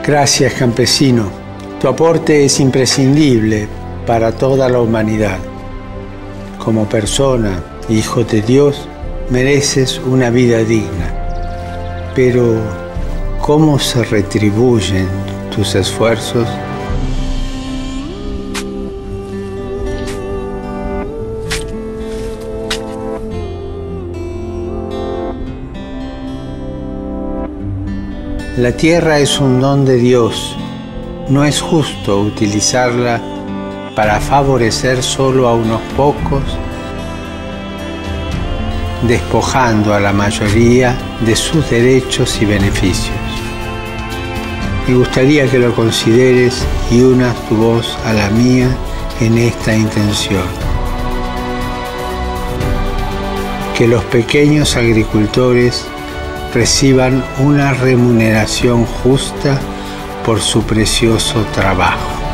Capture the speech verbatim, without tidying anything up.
Gracias, campesino. Tu aporte es imprescindible para toda la humanidad. Como persona, hijo de Dios, mereces una vida digna. Pero, ¿cómo se retribuyen tus esfuerzos? La tierra es un don de Dios. No es justo utilizarla para favorecer solo a unos pocos, despojando a la mayoría de sus derechos y beneficios. Me gustaría que lo consideres y unas tu voz a la mía en esta intención. Que los pequeños agricultores reciban una remuneración justa por su precioso trabajo.